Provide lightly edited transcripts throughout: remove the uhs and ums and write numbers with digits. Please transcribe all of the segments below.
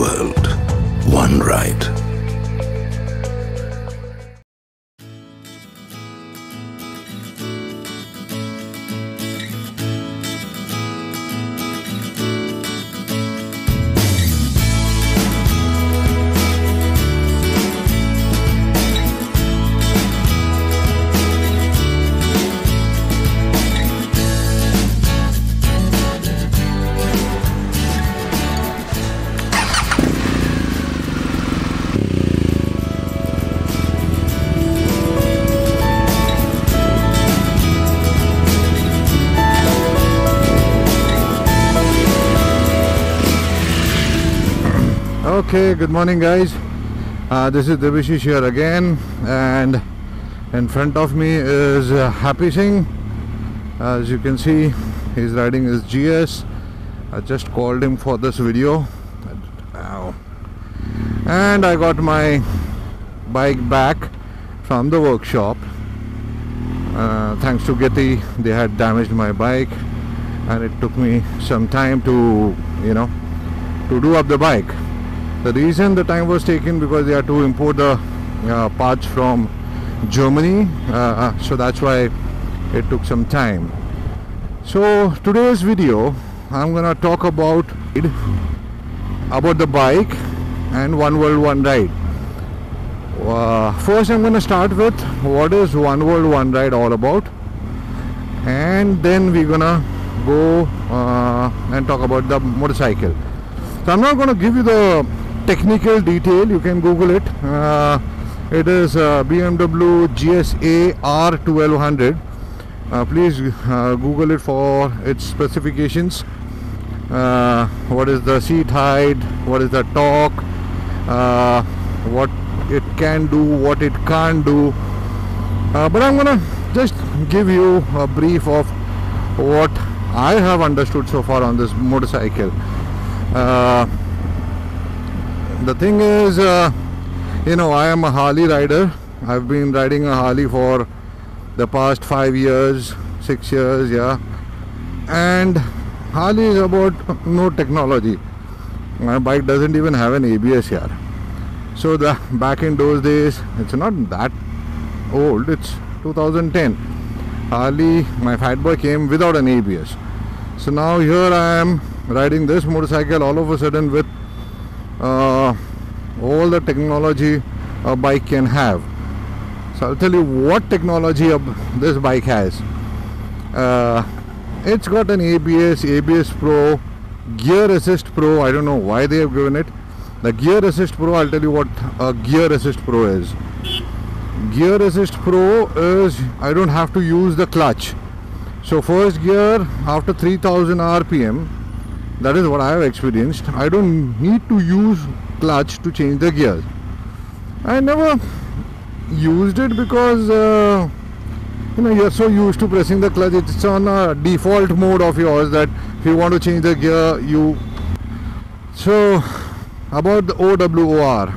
world, one ride. Okay, good morning guys. This is Debashish here again, and in front of me is Happy Singh. As you can see, he's riding his GS. I just called him for this video. Ow. And I got my bike back from the workshop. Thanks to Getty, they had damaged my bike, and it took me some time to do up the bike. The reason the time was taken because they had to import the parts from Germany, so that's why it took some time. So today's video, I'm gonna talk about the bike and One World One Ride. First, I'm gonna start with what is One World One Ride all about, and then we're gonna go and talk about the motorcycle. So I'm not gonna give you the technical detail, you can Google it. It is BMW GSA R1200. Please Google it for its specifications. What is the seat height, what is the torque, what it can do, what it can't do. But I'm gonna just give you a brief of what I have understood so far on this motorcycle. The thing is, I am a Harley rider. I've been riding a Harley for the past 5 years, 6 years, yeah. And Harley is about no technology. My bike doesn't even have an ABS here. So back in those days, it's not that old, it's 2010. Harley, my Fat Boy, came without an ABS. So now here I am riding this motorcycle all of a sudden with all the technology a bike can have. So I'll tell you what technology this bike has. It's got an ABS Pro, Gear Assist Pro. I don't know why they have given it. The Gear Assist Pro, I'll tell you what a Gear Assist Pro is. Gear Assist Pro is I don't have to use the clutch. So first gear after 3000 RPM, that is what I have experienced. I don't need to use clutch to change the gears. I never used it because you're so used to pressing the clutch. It's on a default mode of yours that if you want to change the gear, you. So about the OWOR,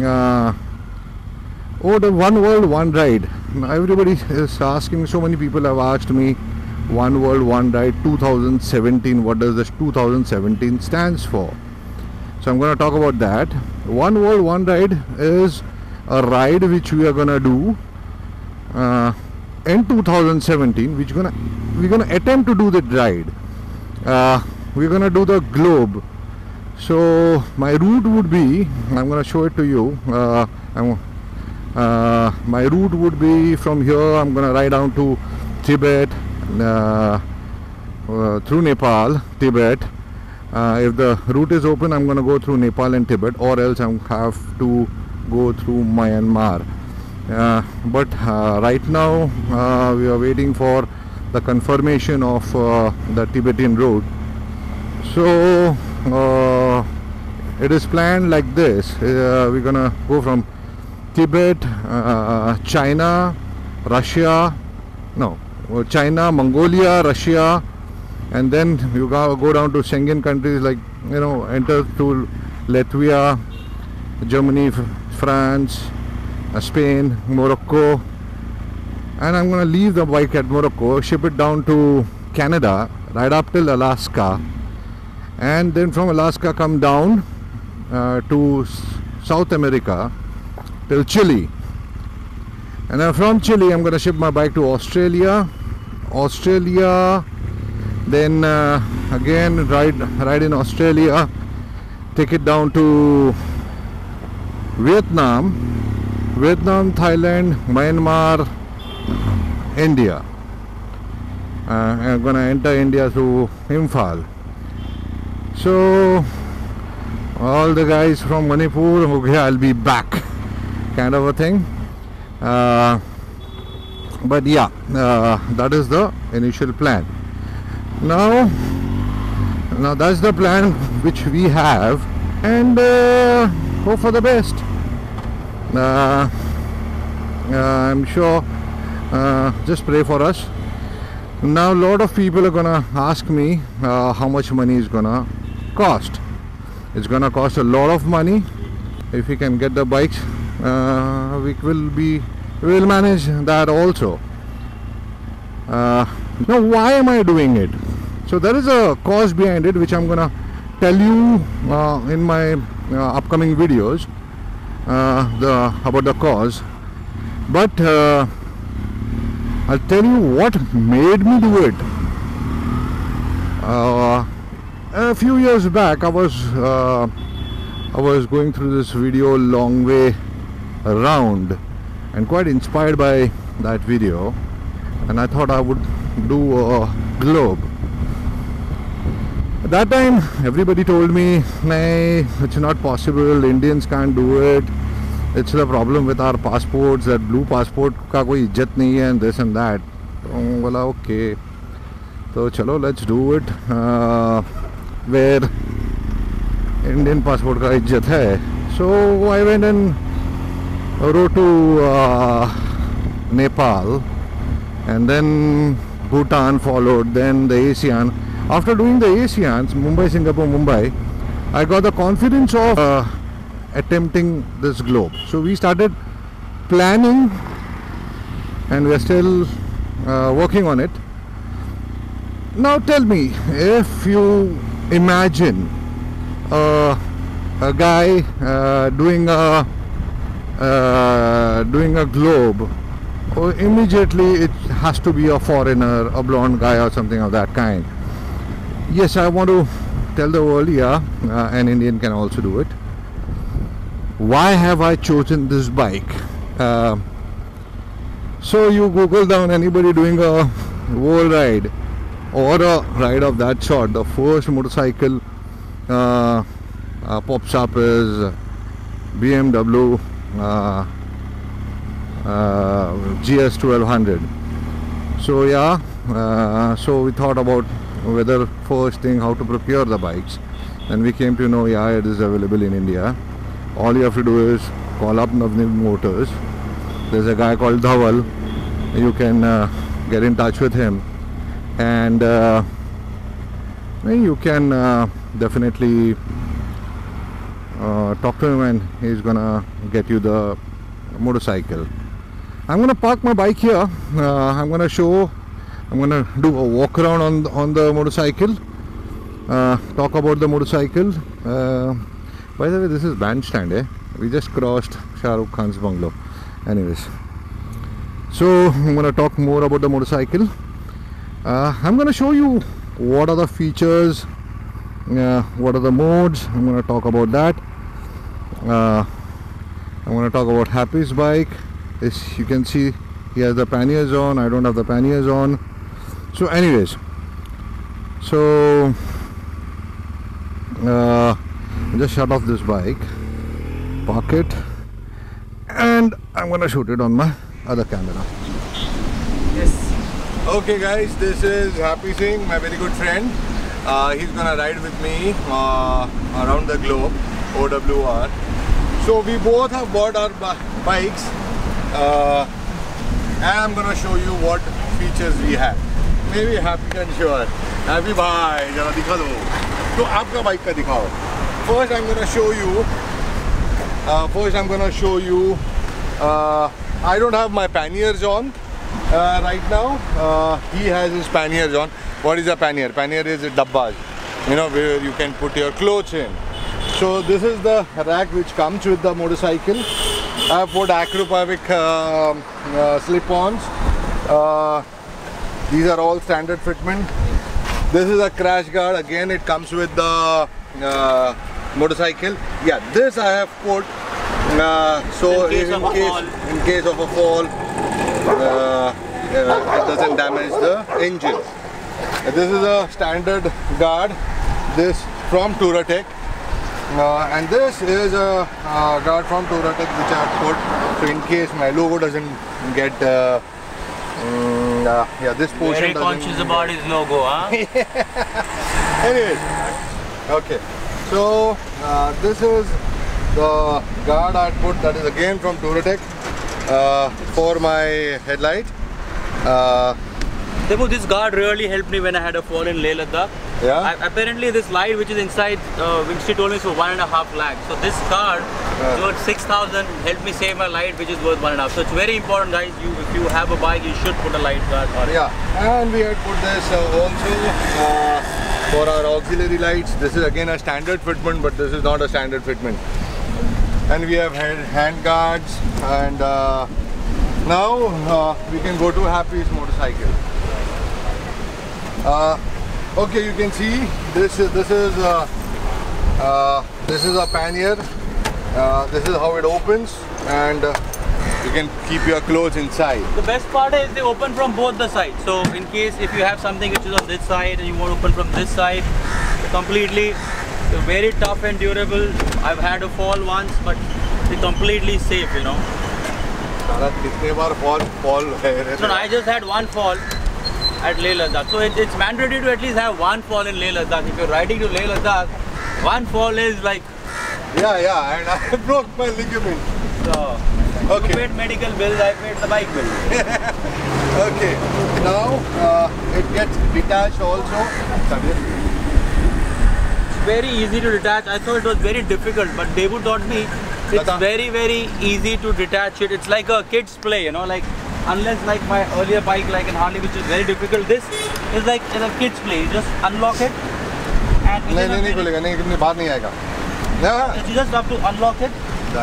One World One Ride. Now everybody is asking. So many people have asked me, One World One Ride 2017, what does this 2017 stands for? So I'm going to talk about that. One World One Ride is a ride which we are going to do in 2017, which we're going to attempt to do that ride. We're going to do the globe. So my route would be, I'm going to show it to you. My route would be from here, I'm going to ride down to Tibet, through Nepal, Tibet. If the route is open, I'm going to go through Nepal and Tibet, or else I have to go through Myanmar. But right now we are waiting for the confirmation of the Tibetan road. So it is planned like this. We're going to go from Tibet, China, Mongolia, Russia, and then you go down to Schengen countries like enter to Latvia, Germany, France, Spain, Morocco, and I'm going to leave the bike at Morocco, ship it down to Canada, ride up till Alaska, and then from Alaska come down to South America till Chile, and then from Chile I'm gonna ship my bike to Australia, then again ride in Australia, take it down to Vietnam, Thailand, Myanmar, India. I'm gonna enter India through Imphal. So all the guys from Manipur, okay, I'll be back, kind of a thing. But yeah, that is the initial plan. Now that's the plan which we have, and hope for the best. I'm sure, just pray for us. Now a lot of people are gonna ask me how much money is gonna cost. It's gonna cost a lot of money. If we can get the bikes, we will manage that also. Now why am I doing it? So there is a cause behind it which I'm gonna tell you in my upcoming videos about the cause, but I'll tell you what made me do it. A few years back I was going through this video Long Way Around and quite inspired by that video, and I thought I would do a globe. At that time everybody told me, "Nay, it's not possible, Indians can't do it. It's the problem with our passports, that blue passport का कोई इज्जत नहीं है, and this and that." तो बोला okay, तो चलो let's do it where Indian passport का इज्जत है. So I went and rode to Nepal, and then Bhutan followed, then the ASEAN. After doing the ASEANs, Mumbai, Singapore, Mumbai, I got the confidence of attempting this globe. So we started planning, and we are still working on it. Now tell me, if you imagine a guy doing a globe, immediately it has to be a foreigner, a blonde guy or something of that kind. Yes, I want to tell the world, yeah, an Indian can also do it. Why have I chosen this bike? So you Google down anybody doing a world ride or a ride of that sort. The first motorcycle pops up is BMW GS 1200. So yeah, so we thought about whether first thing how to procure the bikes, and we came to know, yeah, it is available in India. All you have to do is call up Navneet Motors. There's a guy called Dhaval. You can get in touch with him, and you can definitely talk to him, and he's gonna get you the motorcycle. I'm gonna park my bike here. I'm gonna do a walk around on the motorcycle, talk about the motorcycle. By the way, this is bandstand, eh? We just crossed Shah Rukh Khan's bungalow. Anyways, so I'm gonna talk more about the motorcycle. I'm gonna show you what are the features, what are the modes. I'm gonna talk about that. I'm gonna talk about Happy's bike. As you can see, he has the panniers on. I don't have the panniers on. So anyways, so just shut off this bike, park it, and I'm gonna shoot it on my other camera. Yes. Okay guys, this is Happy Singh, my very good friend. He's gonna ride with me around the globe, OWR. So we both have bought our bikes, and I'm gonna show you what features we have. Maybe Happy can show us. Happy bhai, jara dikha do. So aapka bike ka dikhao. First I'm gonna show you. I don't have my panniers on right now. He has his panniers on. What is a pannier? Pannier is a dabbas, you know, where you can put your clothes in. So this is the rack which comes with the motorcycle. I have put Acropavic slip-ons. These are all standard fitment. This is a crash guard. Again, it comes with the motorcycle. Yeah, this I have put so in case of a fall, it doesn't damage the engine. This is a standard guard. This from Touratech. And this is a guard from Touratech which I have put, so in case my logo doesn't get yeah, this portion very conscious about his logo, huh? Anyways, okay, so this is the guard I put, that is again from Touratech for my headlight. Debu, this guard really helped me when I had a fall in Leh Ladakh. Yeah. Apparently this light which is inside, Vinci told me it's for 1.5 lakh. So this guard worth 6,000 helped me save my light, which is worth 1.5. So it's very important, guys. If you have a bike, you should put a light guard on it. Yeah, and we had put this also for our auxiliary lights. This is again a standard fitment, but this is not a standard fitment. And we have hand guards, and now we can go to Happy's motorcycle. Okay, you can see this is a pannier. This is how it opens, and you can keep your clothes inside. The best part is they open from both the sides. So in case if you have something which is on this side and you want to open from this side, completely very tough and durable. I've had a fall once, but they're completely safe, you know. So I just had one fall at Leh Ladakh. So it's mandatory to at least have one fall in Leh Ladakh. If you're riding to Leh Ladakh, one fall is like... Yeah, and I broke my ligament. So, okay. You paid medical bills, I paid the bike bill. Okay, now it gets detached also. It's very easy to detach. I thought it was very difficult, but Debu taught me it's very easy to detach it. It's like a kid's play, you know, like unless like my earlier bike like an Harley, which is very difficult, this is like a kid's play. You just unlock it and you just have to unlock it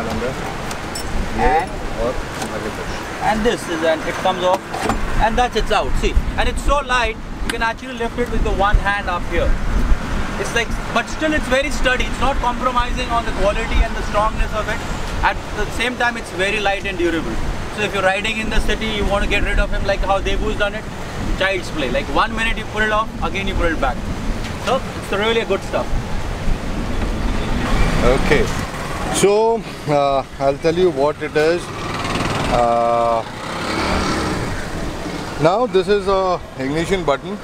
and this is, and it comes off, and that's it's out. See, and it's so light you can actually lift it with the one hand up here. It's like, but still it's very sturdy. It's not compromising on the quality and the strongness of it. At the same time, it's very light and durable. So if you're riding in the city, you want to get rid of him like how Debu's done it, child's play. Like 1 minute you put it off, again you put it back. So it's really a good stuff. Okay, so I'll tell you what it is. Now this is a ignition button.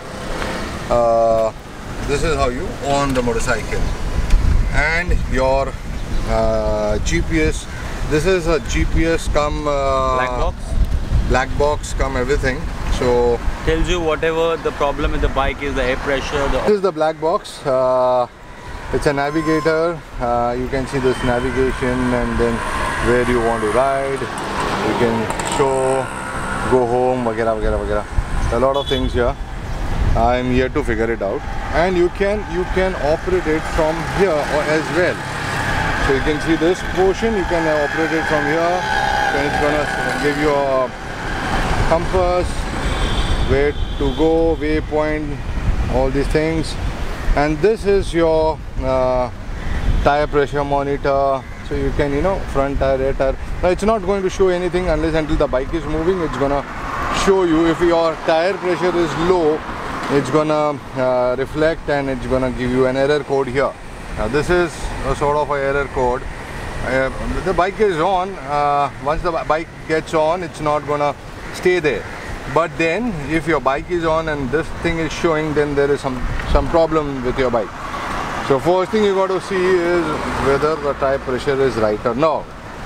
This is how you on the motorcycle, and your GPS. This is a GPS come black box come everything. So tells you whatever the problem with the bike is, the air pressure. This is the black box. It's a navigator. You can see this navigation, and then where you want to ride. You can show, go home, वगैरह वगैरह वगैरह. A lot of things here. I am here to figure it out, and you can operate it from here as well. So you can see this portion, you can operate it from here. Then it's gonna give you a compass, where to go, waypoint, all these things. And this is your tire pressure monitor. So you can, you know, front tire, rear tire. Now it's not going to show anything until the bike is moving. It's gonna show you if your tire pressure is low. It's gonna reflect, and it's gonna give you an error code here. Now this is a sort of an error code. The bike is on. Once the bike gets on, it's not gonna stay there. But then if your bike is on and this thing is showing, then there is some problem with your bike. So first thing you got to see is whether the tire pressure is right or no.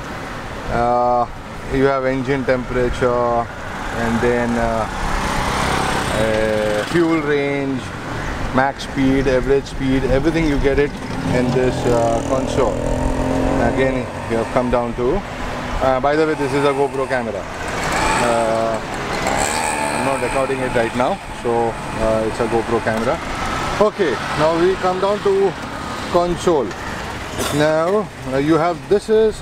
You have engine temperature, and then fuel range, max speed, average speed, everything you get it in this console. Again, you have come down to, by the way, this is a GoPro camera. I'm not recording it right now, so it's a GoPro camera. Okay, now we come down to console. Now you have this is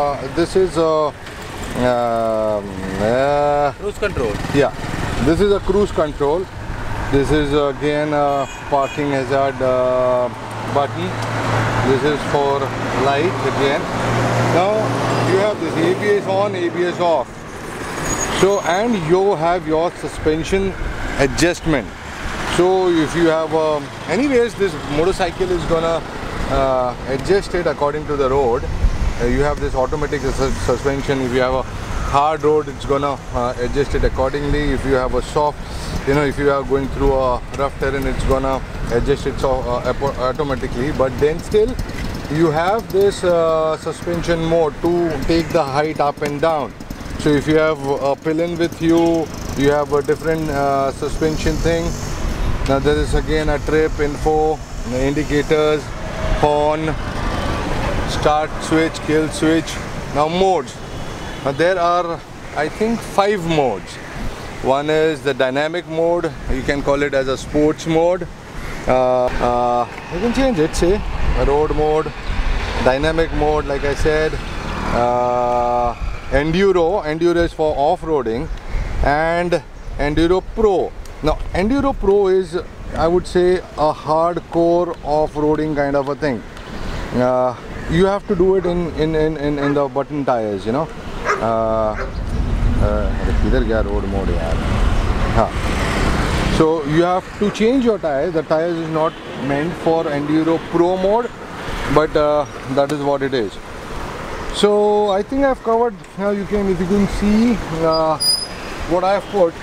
Cruise control. yeah, this is a cruise control. This is again a parking hazard button. This is for light again. Now you have this ABS on, ABS off. So, and you have your suspension adjustment. So if you have anyways, this motorcycle is gonna adjust it according to the road. You have this automatic suspension. If you have a hard road, it's gonna adjust it accordingly. If you have a soft, if you are going through a rough terrain, it's gonna adjust it automatically. But then still you have this suspension mode to take the height up and down. So if you have a pillion with you, you have a different suspension thing. Now there is again a trip info, indicators, horn, start switch, kill switch. Now modes. Now there are, I think, 5 modes. One is the dynamic mode. You can call it as a sports mode. You can change it, say road mode, dynamic mode, like I said, enduro is for off-roading, and enduro pro. Now enduro pro is, I would say, a hardcore off-roading kind of a thing. You have to do it in the button tires, road mode, so you have to change your tires. The tires is not meant for enduro pro mode, but that is what it is. So I think I've covered. Now if you can see what I have put,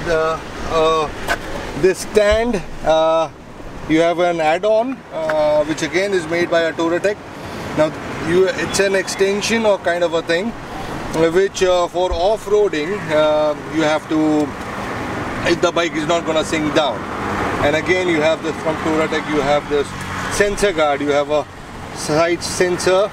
this stand, you have an add-on which again is made by a Touratech. Now it's an extension or kind of a thing, which for off-roading you have to, if the bike is not going to sink down. And again you have this from Touratech, you have this sensor guard, you have a side sensor,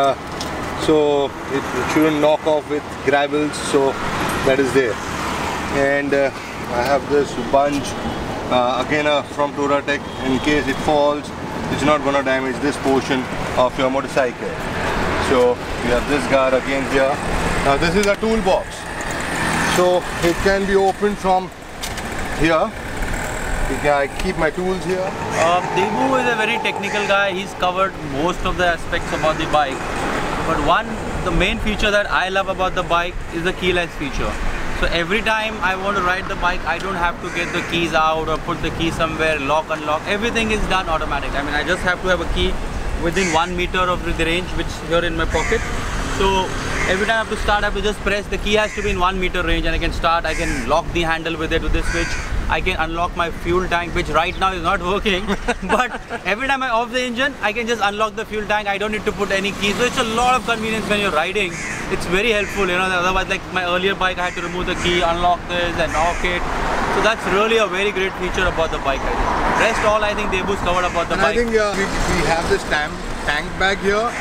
so it shouldn't knock off with gravels, so that is there. And I have this bunch again from Touratech, in case it falls, it's not going to damage this portion of your motorcycle. So you have this guard again here. Now this is a toolbox, so it can be opened from here. I keep my tools here. Debu is a very technical guy. He's covered most of the aspects about the bike. But the main feature that I love about the bike is the keyless feature. So every time I want to ride the bike, I don't have to get the keys out or put the key somewhere, lock, unlock. Everything is done automatic. I mean, I just have to have a key within 1 meter of the range, which is here in my pocket. So every time I have to start, I have to just press. The key has to be in 1 meter range, and I can start. I can lock the handle with it with this switch. I can unlock my fuel tank, which right now is not working. But every time I off the engine, I can just unlock the fuel tank. I don't need to put any keys. So it's a lot of convenience when you're riding. It's very helpful, Otherwise, like my earlier bike, I had to remove the key, unlock this, and lock it. So that's really a very great feature about the bike. Rest all, I think Debu's covered about the bike. I think we have this tank bag here.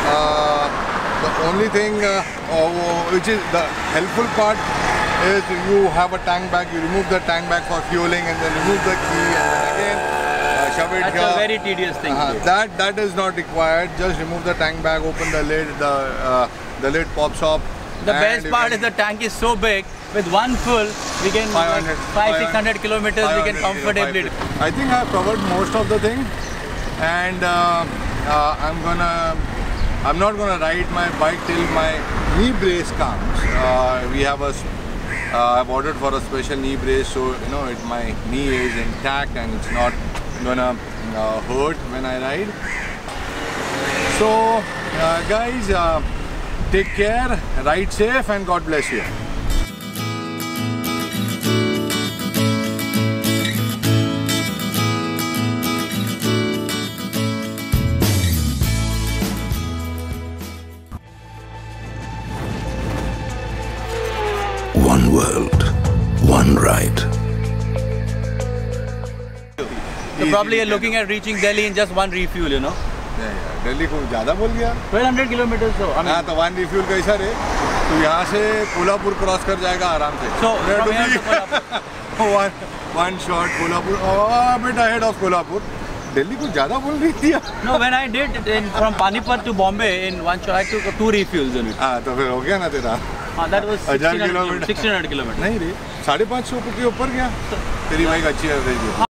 The only thing which is the helpful part is you have a tank bag, you remove the tank bag for fueling and then remove the key and then again shove it here. That's a very tedious thing. That is not required. Just remove the tank bag, open the lid, the lid pops up. The best part is the tank is so big. With one full, we can 500-600 kilometers. We can comfortably do. I think I've covered most of the thing, and I'm not gonna ride my bike till my knee brace comes. We have I've ordered for a special knee brace, so my knee is intact and it's not gonna hurt when I ride. So guys, take care, ride safe, and God bless you. One world, one ride. So probably you're looking at reaching Delhi in just one refuel, Delhi को ज़्यादा बोल गया 1200 kilometers. So हाँ, तो one refuel कैसा रे? तो यहाँ से कोल्हापुर क्रॉस कर जाएगा आराम से. So from here to Kolhapur. one shot Kolhapur, a bit ahead of Kolhapur. Delhi को ज़्यादा बोल रही थी। No, when I did from Panipat to Bombay in one shot, I took 2 refuels in it. हाँ तो फिर हो गया ना तेरा। That was 1600 kilometers. 1600 kilometers. नहीं रे 550 के ऊपर गया। तेरी बाइक अच्छी है।